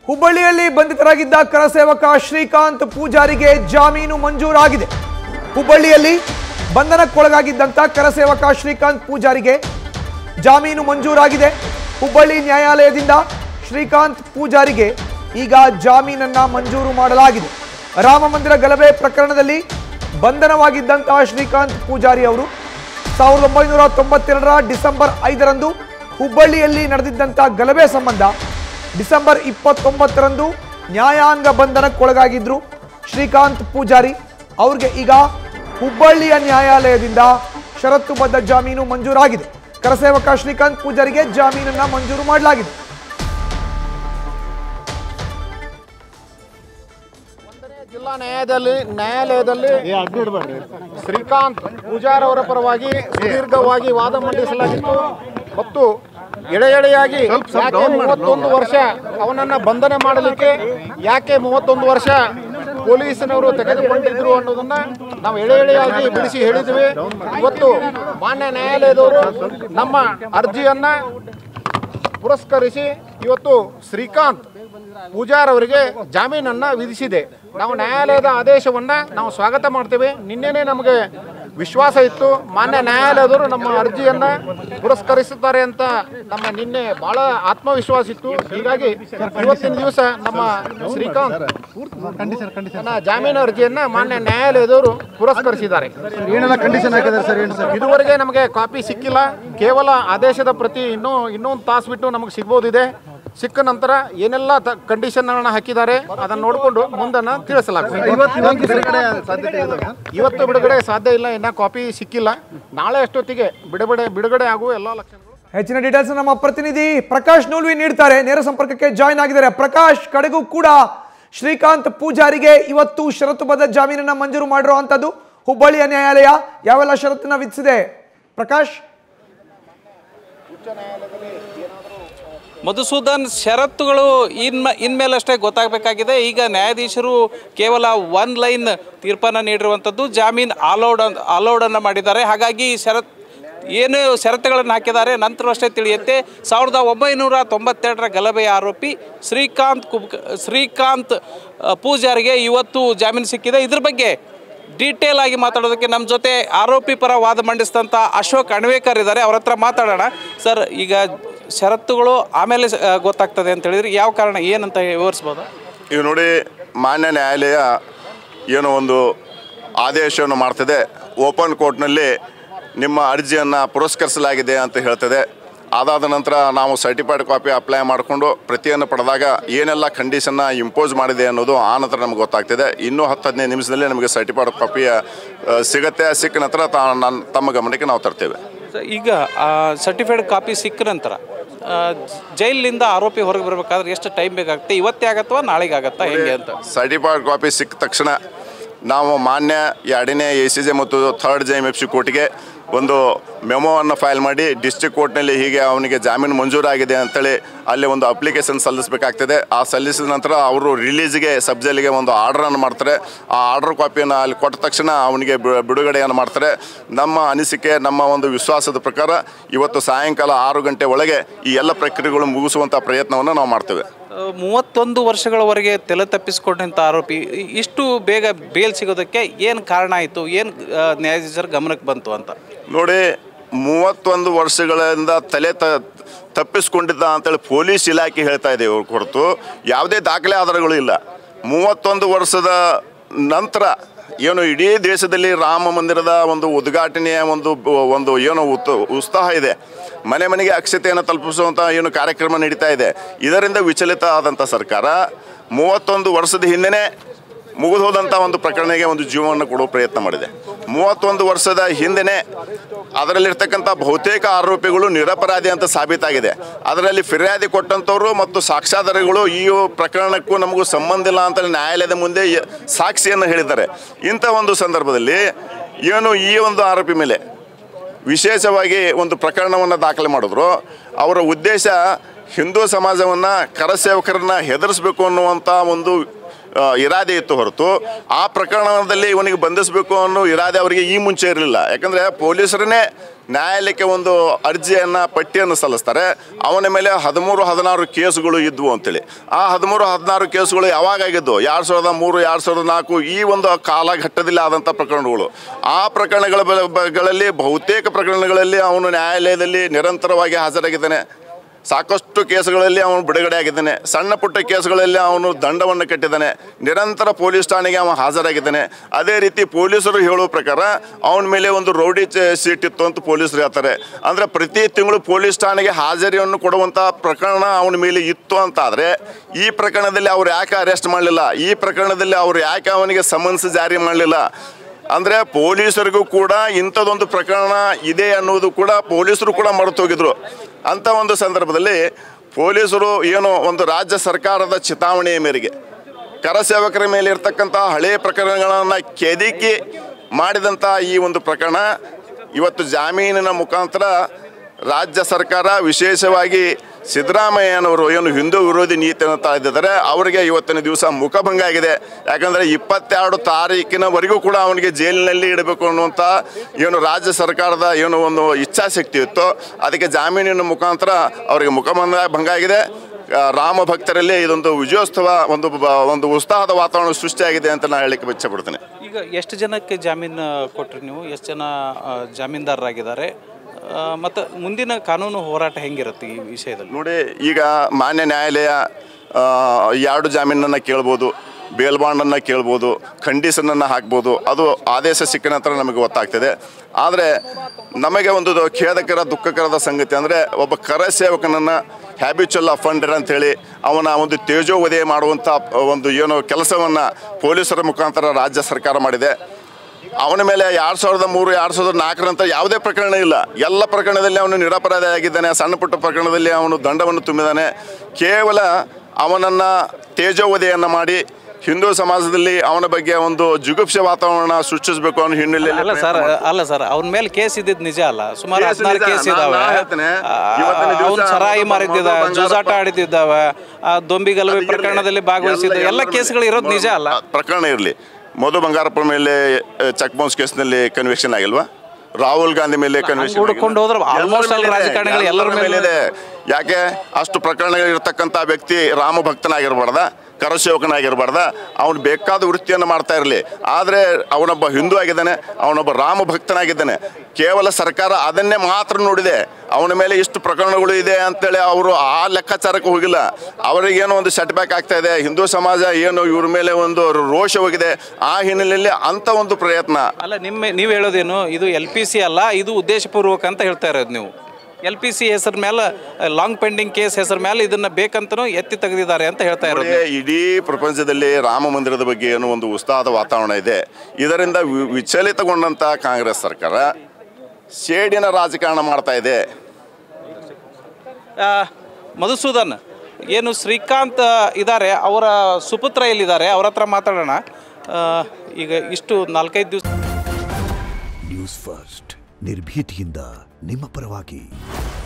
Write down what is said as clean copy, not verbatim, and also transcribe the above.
ಹುಬ್ಬಳ್ಳಿಯಲ್ಲಿ ಬಂಧಿತರಾಗಿದ್ದ ಕರಸೇವಕ ಶ್ರೀಕಾಂತ್ ಪೂಜಾರಿಗೆ ಜಾಮೀನು ಮಂಜೂರಾಗಿದೆ. ಹುಬ್ಬಳ್ಳಿಯಲ್ಲಿ ಬಂಧನಕ್ಕೊಳಗಾಗಿದ್ದಂತ ಕರಸೇವಕ ಶ್ರೀಕಾಂತ್ ಪೂಜಾರಿಗೆ ಜಾಮೀನು ಮಂಜೂರಾಗಿದೆ. ಹುಬ್ಬಳ್ಳಿ ನ್ಯಾಯಾಲಯದಿಂದ ಶ್ರೀಕಾಂತ್ ಪೂಜಾರಿಗೆ ಈಗ ಜಾಮೀನನ್ನ ಮಂಜೂರು ಮಾಡಲಾಗಿದೆ. ರಾಮ ಮಂದಿರ ಗಲಭೆ ಪ್ರಕರಣದಲ್ಲಿ ಬಂಧನವಾಗಿದ್ದಂತಹ ಶ್ರೀಕಾಂತ್ ಪೂಜಾರಿ ಅವರು 1992ರ ಡಿಸೆಂಬರ್ 5ರಂದು ಹುಬ್ಬಳ್ಳಿಯಲ್ಲಿ ನಡೆದಿದ್ದಂತಹ ಗಲಭೆ ಸಂಬಂಧ ಡಿಸೆಂಬರ್ 29ರಂದು ನ್ಯಾಯಾಂಗ ಬಂಧನಕ್ಕೊಳಗಾಗಿದ್ರು ಶ್ರೀಕಾಂತ್ ಪೂಜಾರಿ. ಅವ್ರಿಗೆ ಈಗ ಹುಬ್ಬಳ್ಳಿಯ ನ್ಯಾಯಾಲಯದಿಂದ ಷರತ್ತುಬದ್ಧ ಜಾಮೀನು ಮಂಜೂರಾಗಿದೆ. ಕರಸೇವಕ ಶ್ರೀಕಾಂತ್ ಪೂಜಾರಿಗೆ ಜಾಮೀನನ್ನ ಮಂಜೂರು ಮಾಡಲಾಗಿದೆ. ಜಿಲ್ಲಾ ನ್ಯಾಯಾಲಯದಲ್ಲಿ ಶ್ರೀಕಾಂತ್ ಪೂಜಾರ್ ಅವರ ಪರವಾಗಿ ಸುದೀರ್ಘವಾಗಿ ವಾದ ಮಂಡಿಸಲಾಗಿತ್ತು ಮತ್ತು ಎಳೆಯಾಗಿ 31 ವರ್ಷ ಅವನನ್ನ ಬಂಧನ ಮಾಡಲಿಕ್ಕೆ ಯಾಕೆ 31 ವರ್ಷ ಪೊಲೀಸನವರು ತೆಗೆದುಕೊಂಡಿದ್ರು ಅನ್ನೋದನ್ನ ನಾವು ಎಳೆಯಾಗಿ ಬಿಡಿಸಿ ಹೇಳಿದ್ವಿ. ಇವತ್ತು ಮಾನ್ಯ ನ್ಯಾಯಾಲಯದವರು ನಮ್ಮ ಅರ್ಜಿಯನ್ನ ಪುರಸ್ಕರಿಸಿ ಇವತ್ತು ಶ್ರೀಕಾಂತ್ ಪೂಜಾರ್ ಅವರಿಗೆ ಜಾಮೀನನ್ನ ವಿಧಿಸಿದೆ. ನಾವು ನ್ಯಾಯಾಲಯದ ಆದೇಶವನ್ನ ನಾವು ಸ್ವಾಗತ ಮಾಡ್ತೇವೆ. ನಿನ್ನೆನೇ ನಮಗೆ ವಿಶ್ವಾಸ ಇತ್ತು ಮಾನ್ಯ ನ್ಯಾಯಾಲಯದವರು ನಮ್ಮ ಅರ್ಜಿಯನ್ನ ಪುರಸ್ಕರಿಸುತ್ತಾರೆ ಅಂತ ನಮ್ಮ ನಿನ್ನೆ ಬಹಳ ಆತ್ಮವಿಶ್ವಾಸ ಇತ್ತು. ಹೀಗಾಗಿ ಇವತ್ತಿನ ದಿವಸ ನಮ್ಮ ಶ್ರೀಕಾಂತ್ ಜಾಮೀನು ಅರ್ಜಿಯನ್ನ ಮಾನ್ಯ ನ್ಯಾಯಾಲಯದವರು ಪುರಸ್ಕರಿಸಿದ್ದಾರೆ. ಇದುವರೆಗೆ ನಮಗೆ ಕಾಪಿ ಸಿಕ್ಕಿಲ್ಲ. ಕೇವಲ ಆದೇಶದ ಪ್ರತಿ ಇನ್ನೊಂದು ತಾಸು ಬಿಟ್ಟು ನಮಗೆ ಸಿಗ್ಬೋದಿದೆ. ಸಿಕ್ಕ ನಂತರ ಏನೆಲ್ಲ ಕಂಡೀಷನ್ ಹಾಕಿದ್ದಾರೆ ಅದನ್ನು ನೋಡಿಕೊಂಡು ಮುಂದನ್ನ ತಿಳಿಸಲಾಗ್ತದೆ. ಇವತ್ತು ಬಿಡುಗಡೆ ಸಾಧ್ಯ ಇಲ್ಲ, ಇನ್ನ ಕಾಪಿ ಸಿಕ್ಕಿಲ್ಲ. ನಾಳೆ ಅಷ್ಟೊತ್ತಿಗೆ ಬಿಡುಗಡೆ ಆಗುವ ಎಲ್ಲ ಲಕ್ಷಣಗಳು. ಹೆಚ್ಚಿನ ಡೀಟೇಲ್ಸ್ ನಮ್ಮ ಪ್ರತಿನಿಧಿ ಪ್ರಕಾಶ್ ನೂಲ್ವಿ ನೀಡ್ತಾರೆ. ನೇರ ಸಂಪರ್ಕಕ್ಕೆ ಜಾಯಿನ್ ಆಗಿದ್ದಾರೆ. ಪ್ರಕಾಶ್, ಕಡೆಗೂ ಕೂಡ ಶ್ರೀಕಾಂತ್ ಪೂಜಾರಿಗೆ ಇವತ್ತು ಷರತ್ತುಬದ್ಧ ಜಾಮೀನನ್ನ ಮಂಜೂರು ಮಾಡಿರುವಂತದ್ದು ಹುಬ್ಬಳ್ಳಿಯ ನ್ಯಾಯಾಲಯ ಯಾವೆಲ್ಲ ಷರತ್ತನ್ನ ವಿಧಿಸಿದೆ? ಪ್ರಕಾಶ್, ಮಧುಸೂದನ್, ಷರತ್ತುಗಳು ಇನ್ಮೇಲಷ್ಟೇ ಗೊತ್ತಾಗಬೇಕಾಗಿದೆ. ಈಗ ನ್ಯಾಯಾಧೀಶರು ಕೇವಲ ಒನ್ ಲೈನ್ ತೀರ್ಪನ್ನು ನೀಡಿರುವಂಥದ್ದು, ಜಾಮೀನು ಅಲೌಡನ್ನು ಮಾಡಿದ್ದಾರೆ. ಹಾಗಾಗಿ ಏನು ಷರತ್ತುಗಳನ್ನು ಹಾಕಿದ್ದಾರೆ ನಂತರವಷ್ಟೇ ತಿಳಿಯುತ್ತೆ. 1992ರ ಗಲಭೆಯ ಆರೋಪಿ ಶ್ರೀಕಾಂತ್ ಪೂಜಾರಿಗೆ ಇವತ್ತು ಜಾಮೀನು ಸಿಕ್ಕಿದೆ. ಇದ್ರ ಬಗ್ಗೆ ಡೀಟೇಲ್ ಆಗಿ ಮಾತಾಡೋದಕ್ಕೆ ನಮ್ಮ ಜೊತೆ ಆರೋಪಿ ಪರ ವಾದ ಮಂಡಿಸಿದಂಥ ಅಶೋಕ್ ಅಣ್ವೇಕರ್ ಇದ್ದಾರೆ. ಅವ್ರ ಹತ್ರ ಮಾತಾಡೋಣ. ಸರ್, ಈಗ ಷರತ್ತುಗಳು ಆಮೇಲೆ ಗೊತ್ತಾಗ್ತದೆ ಅಂತ ಹೇಳಿದ್ರೆ ಯಾವ ಕಾರಣ ಏನಂತ ವಿವರಿಸ್ಬೋದು? ಈಗ ನೋಡಿ, ಮಾನ್ಯ ನ್ಯಾಯಾಲಯ ಏನೋ ಒಂದು ಆದೇಶವನ್ನು ಮಾಡ್ತದೆ. ಓಪನ್ ಕೋರ್ಟ್ನಲ್ಲಿ ನಿಮ್ಮ ಅರ್ಜಿಯನ್ನು ಪುರಸ್ಕರಿಸಲಾಗಿದೆ ಅಂತ ಹೇಳ್ತದೆ. ಅದಾದ ನಂತರ ನಾವು ಸರ್ಟಿಫೈಡ್ ಕಾಪಿ ಅಪ್ಲೈ ಮಾಡಿಕೊಂಡು ಪ್ರತಿಯನ್ನು ಪಡೆದಾಗ ಏನೆಲ್ಲ ಕಂಡೀಷನ್ನ ಇಂಪೋಸ್ ಮಾಡಿದೆ ಅನ್ನೋದು ಆ ನಂತರ ನಮ್ಗೆ ಗೊತ್ತಾಗ್ತಿದೆ. ಇನ್ನೂ 10-15 ನಿಮಿಷದಲ್ಲಿ ನಮಗೆ ಸರ್ಟಿಫೈಡ್ ಕಾಪಿಯ ಸಿಗುತ್ತೆ. ಸಿಕ್ಕ ನಂತರ ತಮ್ಮ ಗಮನಕ್ಕೆ ನಾವು ತರ್ತೇವೆ. ಈಗ ಸರ್ಟಿಫೈಡ್ ಕಾಪಿ ಸಿಕ್ಕ ನಂತರ ಜೈಲಿನಿಂದ ಆರೋಪಿ ಹೊರಗೆ ಬರಬೇಕಾದ್ರೆ ಎಷ್ಟು ಟೈಮ್ ಬೇಕಾಗುತ್ತೆ? ಇವತ್ತೇ ಆಗತ್ತಾ ನಾಳೆಗೆ ಆಗತ್ತಾ, ಹೆಂಗೆ ಅಂತ? ಸರ್ಟಿಫೈಡ್ ಕಾಪಿ ಸಿಕ್ಕ ತಕ್ಷಣ ನಾವು ಮಾನ್ಯ 2ನೇ ACJ ಮತ್ತು 3rd JMFC ಕೋರ್ಟಿಗೆ ಒಂದು ಮೆಮೋವನ್ನು ಫೈಲ್ ಮಾಡಿ ಡಿಸ್ಟ್ರಿಕ್ಟ್ ಕೋರ್ಟ್ನಲ್ಲಿ ಹೀಗೆ ಅವನಿಗೆ ಜಾಮೀನು ಮಂಜೂರಾಗಿದೆ ಅಂತೇಳಿ ಅಲ್ಲಿ ಒಂದು ಅಪ್ಲಿಕೇಶನ್ ಸಲ್ಲಿಸಬೇಕಾಗ್ತದೆ. ಆ ಸಲ್ಲಿಸಿದ ನಂತರ ಅವರು ರಿಲೀಸ್ಗೆ ಸಬ್ಜೆಲಿಗೆ ಒಂದು ಆರ್ಡ್ರನ್ನು ಮಾಡ್ತಾರೆ. ಆ ಆರ್ಡರ್ ಕಾಪಿಯನ್ನು ಅಲ್ಲಿ ಕೊಟ್ಟ ತಕ್ಷಣ ಅವನಿಗೆ ಬಿಡುಗಡೆಯನ್ನು ಮಾಡ್ತಾರೆ. ನಮ್ಮ ಅನಿಸಿಕೆ, ನಮ್ಮ ಒಂದು ವಿಶ್ವಾಸದ ಪ್ರಕಾರ ಇವತ್ತು ಸಾಯಂಕಾಲ 6 ಗಂಟೆ ಒಳಗೆ ಈ ಎಲ್ಲ ಪ್ರಕ್ರಿಯೆಗಳು ಮುಗಿಸುವಂಥ ಪ್ರಯತ್ನವನ್ನು ನಾವು ಮಾಡ್ತೇವೆ. 31 ವರ್ಷಗಳವರೆಗೆ ತಲೆ ತಪ್ಪಿಸಿಕೊಂಡಂಥ ಆರೋಪಿ ಇಷ್ಟು ಬೇಗ ಬೇಲ್ ಸಿಗೋದಕ್ಕೆ ಏನು ಕಾರಣ ಆಯಿತು? ಏನು ನ್ಯಾಯಾಧೀಶರ ಗಮನಕ್ಕೆ ಬಂತು ಅಂತ? ನೋಡಿ, 31 ವರ್ಷಗಳಿಂದ ತಲೆ ತಪ್ಪಿಸ್ಕೊಂಡಿದ್ದ ಅಂತೇಳಿ ಪೊಲೀಸ್ ಇಲಾಖೆ ಹೇಳ್ತಾ ಇದೆ ಹೊರತು ಯಾವುದೇ ದಾಖಲೆ ಆಧಾರಗಳು ಇಲ್ಲ. 31 ವರ್ಷದ ನಂತರ ಏನು ಇಡೀ ದೇಶದಲ್ಲಿ ರಾಮ ಮಂದಿರದ ಒಂದು ಉದ್ಘಾಟನೆಯ ಒಂದು ಏನು ಉತ್ಸಾಹ ಇದೆ. ಮನೆಗೆ ಅಕ್ಷತೆಯನ್ನು ತಲುಪಿಸುವಂಥ ಏನು ಕಾರ್ಯಕ್ರಮ ನಡೀತಾ ಇದೆ. ಇದರಿಂದ ವಿಚಲಿತ ಆದಂಥ ಸರ್ಕಾರ 31 ವರ್ಷದ ಹಿಂದೆ ಮುಗಿದು ಹೋದಂಥ ಒಂದು ಪ್ರಕರಣಕ್ಕೆ ಒಂದು ಜೀವವನ್ನು ಕೊಡುವ ಪ್ರಯತ್ನ ಮಾಡಿದೆ. 31 ವರ್ಷದ ಹಿಂದೆ ಅದರಲ್ಲಿರ್ತಕ್ಕಂಥ ಬಹುತೇಕ ಆರೋಪಿಗಳು ನಿರಪರಾಧಿ ಅಂತ ಸಾಬೀತಾಗಿದೆ. ಅದರಲ್ಲಿ ಫಿರ್ಯಾದಿ ಕೊಟ್ಟಂಥವ್ರು ಮತ್ತು ಸಾಕ್ಷ್ಯಾಧಾರಗಳು ಈ ಪ್ರಕರಣಕ್ಕೂ ನಮಗೂ ಸಂಬಂಧ ಇಲ್ಲ ಅಂತ ನ್ಯಾಯಾಲಯದ ಮುಂದೆ ಸಾಕ್ಷಿಯನ್ನು ಹೇಳಿದ್ದಾರೆ. ಇಂಥ ಒಂದು ಸಂದರ್ಭದಲ್ಲಿ ಏನು ಈ ಒಂದು ಆರೋಪಿ ಮೇಲೆ ವಿಶೇಷವಾಗಿ ಒಂದು ಪ್ರಕರಣವನ್ನು ದಾಖಲೆ ಮಾಡಿದ್ರು. ಅವರ ಉದ್ದೇಶ ಹಿಂದೂ ಸಮಾಜವನ್ನು, ಕರಸೇವಕರನ್ನು ಹೆದರಿಸಬೇಕು ಅನ್ನುವಂಥ ಒಂದು ಇರಾದೆ ಇತ್ತು ಹೊರತು ಆ ಪ್ರಕರಣದಲ್ಲಿ ಇವನಿಗೆ ಬಂಧಿಸಬೇಕು ಅನ್ನೋ ಇರಾದೆ ಅವರಿಗೆ ಈ ಮುಂಚೆ ಇರಲಿಲ್ಲ. ಯಾಕಂದರೆ ಪೊಲೀಸರನ್ನೇ ನ್ಯಾಯಾಲಯಕ್ಕೆ ಒಂದು ಅರ್ಜಿಯನ್ನು ಪಟ್ಟಿಯನ್ನು ಸಲ್ಲಿಸ್ತಾರೆ. ಅವನ ಮೇಲೆ 13-16 ಕೇಸುಗಳು ಇದ್ವು ಅಂತೇಳಿ. ಆ 13-16 ಕೇಸುಗಳು ಯಾವಾಗಾಗಿದ್ದು 2003 2004 ಈ ಒಂದು ಕಾಲಘಟ್ಟದಲ್ಲಿ ಆದಂಥ ಪ್ರಕರಣಗಳು. ಆ ಪ್ರಕರಣಗಳಲ್ಲಿ ಬಹುತೇಕ ಪ್ರಕರಣಗಳಲ್ಲಿ ಅವನು ನ್ಯಾಯಾಲಯದಲ್ಲಿ ನಿರಂತರವಾಗಿ ಹಾಜರಾಗಿದ್ದಾನೆ. ಸಾಕಷ್ಟು ಕೇಸುಗಳಲ್ಲಿ ಅವನು ಬಿಡುಗಡೆ ಆಗಿದ್ದಾನೆ. ಸಣ್ಣ ಪುಟ್ಟ ಕೇಸುಗಳಲ್ಲಿ ಅವನು ದಂಡವನ್ನು ಕಟ್ಟಿದ್ದಾನೆ. ನಿರಂತರ ಪೊಲೀಸ್ ಠಾಣೆಗೆ ಅವನು ಹಾಜರಾಗಿದ್ದಾನೆ. ಅದೇ ರೀತಿ ಪೊಲೀಸರು ಹೇಳುವ ಪ್ರಕಾರ ಅವನ ಮೇಲೆ ಒಂದು ರೌಡಿ ಸೀಟ್ ಇತ್ತು ಅಂತ ಪೊಲೀಸರು ಹೇಳ್ತಾರೆ. ಅಂದರೆ ಪ್ರತಿ ತಿಂಗಳು ಪೊಲೀಸ್ ಠಾಣೆಗೆ ಹಾಜರಿಯನ್ನು ಕೊಡುವಂಥ ಪ್ರಕರಣ ಅವನ ಮೇಲೆ ಇತ್ತು ಅಂತಾದರೆ ಈ ಪ್ರಕರಣದಲ್ಲಿ ಅವ್ರು ಯಾಕೆ ಅರೆಸ್ಟ್ ಮಾಡಲಿಲ್ಲ? ಈ ಪ್ರಕರಣದಲ್ಲಿ ಅವ್ರು ಯಾಕೆ ಅವನಿಗೆ ಸಮನ್ಸ್ ಜಾರಿ ಮಾಡಲಿಲ್ಲ? ಅಂದರೆ ಪೊಲೀಸರಿಗೂ ಕೂಡ ಇಂಥದ್ದೊಂದು ಪ್ರಕರಣ ಇದೆ ಅನ್ನೋದು ಕೂಡ ಪೊಲೀಸರು ಕೂಡ ಮರೆತು ಹೋಗಿದ್ರು. ಅಂಥ ಒಂದು ಸಂದರ್ಭದಲ್ಲಿ ಪೊಲೀಸರು ಏನು ಒಂದು ರಾಜ್ಯ ಸರ್ಕಾರದ ಚಿತಾವಣೆಯ ಮೇರೆಗೆ ಕರಸೇವಕರ ಮೇಲೆ ಇರ್ತಕ್ಕಂಥ ಹಳೆಯ ಪ್ರಕರಣಗಳನ್ನು ಕೆದಕಿ ಮಾಡಿದಂಥ ಈ ಒಂದು ಪ್ರಕರಣ ಇವತ್ತು ಜಾಮೀನಿನ ಮುಖಾಂತರ ರಾಜ್ಯ ಸರ್ಕಾರ ವಿಶೇಷವಾಗಿ ಸಿದ್ದರಾಮಯ್ಯನವರು ಏನು ಹಿಂದೂ ವಿರೋಧಿ ನೀತಿಯನ್ನು ತಾಳಿದ್ದಾರೆ ಅವರಿಗೆ ಇವತ್ತಿನ ದಿವಸ ಮುಖಭಂಗ ಆಗಿದೆ. ಯಾಕಂದರೆ 22 ತಾರೀಕಿನವರೆಗೂ ಕೂಡ ಅವನಿಗೆ ಜೈಲಿನಲ್ಲಿ ಇಡಬೇಕು ಅನ್ನುವಂಥ ಏನು ರಾಜ್ಯ ಸರ್ಕಾರದ ಏನು ಒಂದು ಇಚ್ಛಾಶಕ್ತಿ ಇತ್ತು, ಅದಕ್ಕೆ ಜಾಮೀನಿನ ಮುಖಾಂತರ ಅವರಿಗೆ ಮುಖಭಂಗ ಆಗಿದೆ. ರಾಮ ಭಕ್ತರಲ್ಲಿ ಇದೊಂದು ವಿಜಯೋತ್ಸವ ಒಂದು ಉತ್ಸಾಹದ ವಾತಾವರಣ ಸೃಷ್ಟಿಯಾಗಿದೆ ಅಂತ ನಾನು ಹೇಳಲಿಕ್ಕೆ ಇಚ್ಛೆಪಡ್ತೇನೆ. ಈಗ ಎಷ್ಟು ಜನಕ್ಕೆ ಜಾಮೀನು ಕೊಟ್ಟರು ನೀವು? ಎಷ್ಟು ಜನ ಜಾಮೀನ್ದಾರರಾಗಿದ್ದಾರೆ ಮತ್ತು ಮುಂದಿನ ಕಾನೂನು ಹೋರಾಟ ಹೆಂಗಿರುತ್ತೆ ಈ ವಿಷಯದಲ್ಲಿ? ನೋಡಿ, ಈಗ ಮಾನ್ಯ ನ್ಯಾಯಾಲಯ 2 ಜಾಮೀನನ್ನು ಕೇಳ್ಬೋದು, ಬೇಲ್ ಬಾಂಡನ್ನು ಕೇಳ್ಬೋದು, ಕಂಡೀಷನನ್ನು ಹಾಕ್ಬೋದು. ಅದು ಆದೇಶ ಸಿಕ್ಕ ನಂತರ ನಮಗೆ ಗೊತ್ತಾಗ್ತದೆ. ಆದರೆ ನಮಗೆ ಒಂದು ಖೇದಕರ ದುಃಖಕರದ ಸಂಗತಿ ಅಂದರೆ ಒಬ್ಬ ಕರಸೇವಕನನ್ನು ಹ್ಯಾಬಿಚುವಲ್ ಅಫೆಂಡರ್ ಅಂಥೇಳಿ ಅವನ ಒಂದು ತೇಜೋವಧೆ ಮಾಡುವಂಥ ಒಂದು ಏನು ಕೆಲಸವನ್ನು ಪೊಲೀಸರ ಮುಖಾಂತರ ರಾಜ್ಯ ಸರ್ಕಾರ ಮಾಡಿದೆ. ಅವನ ಮೇಲೆ 2003 2004 ನಂತರ ಯಾವುದೇ ಪ್ರಕರಣ ಇಲ್ಲ. ಎಲ್ಲ ಪ್ರಕರಣದಲ್ಲಿ ಅವನು ನಿರಪರಾಧಿ ಆಗಿದ್ದಾನೆ. ಸಣ್ಣ ಪುಟ್ಟ ಪ್ರಕರಣದಲ್ಲಿ ಅವನು ದಂಡವನ್ನು ತುಂಬಿದ್ದಾನೆ. ಕೇವಲ ಅವನನ್ನು ತೇಜೋವಧೆಯನ್ನು ಮಾಡಿ ಹಿಂದೂ ಸಮಾಜದಲ್ಲಿ ಅವನ ಬಗ್ಗೆ ಒಂದು ಜುಗುಪ್ಸೆ ವಾತಾವರಣ ಸೃಷ್ಟಿಸಬೇಕು ಅನ್ನೋ ಹಿನ್ನೆಲೆಯಲ್ಲಿ ಅಲ್ಲ ಸರ್ ಅವನ ಮೇಲೆ ಕೇಸ್ ಇದ್ದಿದ್ದು ನಿಜ ಅಲ್ಲ. ಸುಮಾರು 16 ಕೇಸ್ ಇದಾವೆ. ಅವನು ಸರಾಯಿ ಮಾರಿದ್ದ, ಜೂಜಾಟ ಆಡಿದ್ದಾವೆ, ದೊಂಬಿಗಲಭೆ ಪ್ರಕರಣದಲ್ಲಿ ಭಾಗವಹಿಸಿದ್ದ ಎಲ್ಲ ಕೇಸ್ಗಳು ಇರೋದು ನಿಜ ಅಲ್ಲ. ಪ್ರಕರಣ ಇರಲಿ, ಮಧು ಬಂಗಾರಪ್ಪ ಮೇಲೆ ಚೆಕ್ ಬೌನ್ಸ್ ಕೇಸ್ನಲ್ಲಿ ಕನ್ವಿಕ್ಷನ್ ಆಗಿಲ್ವಾ? ರಾಹುಲ್ ಗಾಂಧಿ ಮೇಲೆ ಕನ್ವಿಕ್ಷನ್ ಹುಡ್ಕೊಂಡು ಹೋದ್ರೆ ಆಲ್ಮೋಸ್ಟ್ ಅಲ್ಲಿ ರಾಜಕಾರಣಿಗಳು ಎಲ್ಲರ ಮೇಲೆ ಇದೆ. ಯಾಕೆ ಅಷ್ಟು ಪ್ರಕರಣಗಳಿರ್ತಕ್ಕಂಥ ವ್ಯಕ್ತಿ ರಾಮ ಭಕ್ತನಾಗಿರ್ಬಾರ್ದ, ಕರಸೇವಕನಾಗಿರ್ಬಾರ್ದ? ಅವನು ಬೇಕಾದ ವೃತ್ತಿಯನ್ನು ಮಾಡ್ತಾ ಇರಲಿ. ಆದರೆ ಅವನೊಬ್ಬ ಹಿಂದೂ ಆಗಿದ್ದಾನೆ, ಅವನೊಬ್ಬ ರಾಮ ಭಕ್ತನಾಗಿದ್ದಾನೆ. ಕೇವಲ ಸರ್ಕಾರ ಅದನ್ನೇ ಮಾತ್ರ ನೋಡಿದೆ. ಅವನ ಮೇಲೆ ಇಷ್ಟು ಪ್ರಕರಣಗಳು ಇದೆ ಅಂತೇಳಿ ಅವರು ಆ ಲೆಕ್ಕಾಚಾರಕ್ಕೆ ಹೋಗಿಲ್ಲ. ಅವರಿಗೇನೋ ಒಂದು ಸೆಟ್ ಬ್ಯಾಕ್ ಆಗ್ತಾ ಇದೆ, ಹಿಂದೂ ಸಮಾಜ ಏನು ಇವ್ರ ಮೇಲೆ ಒಂದು ರೋಷ ಹೋಗಿದೆ. ಆ ಹಿನ್ನೆಲೆಯಲ್ಲಿ ಅಂಥ ಒಂದು ಪ್ರಯತ್ನ ಅಲ್ಲ. ನೀವು ಹೇಳೋದೇನು, ಇದು LPC ಅಲ್ಲ, ಇದು ಉದ್ದೇಶಪೂರ್ವಕ ಅಂತ ಹೇಳ್ತಾ ಇರೋದು ನೀವು. LPC ಹೆಸರು ಮೇಲೆ ಲಾಂಗ್ ಪೆಂಡಿಂಗ್ ಕೇಸ್ ಹೆಸರು ಮೇಲೆ ಇದನ್ನು ಬೇಕಂತನೂ ಎತ್ತಿ ತೆಗೆದಿದ್ದಾರೆ ಅಂತ ಹೇಳ್ತಾ ಇರೋದು. ಇಡೀ ಪ್ರಪಂಚದಲ್ಲಿ ರಾಮ ಮಂದಿರದ ಬಗ್ಗೆ ಏನೋ ಒಂದು ಉತ್ಸಾಹದ ವಾತಾವರಣ ಇದೆ. ಇದರಿಂದ ವಿಚಲಿತಗೊಂಡಂಥ ಕಾಂಗ್ರೆಸ್ ಸರ್ಕಾರ ಸೇಡಿನ ರಾಜಕಾರಣ ಮಾಡ್ತಾ ಇದೆ. ಮಧುಸೂದನ್, ಏನು ಶ್ರೀಕಾಂತ್ ಇದ್ದಾರೆ, ಅವರ ಸುಪುತ್ರ ಎಲ್ಲಿದ್ದಾರೆ, ಅವ್ರ ಹತ್ರ ಮಾತಾಡೋಣ. ಈಗ ಇಷ್ಟು 4-5 ದಿವಸ ನ್ಯೂಸ್ ಫಸ್ಟ್ ನಿರ್ಭೀತಿಯಿಂದ ನಿಮ್ಮ ಪರವಾಗಿ.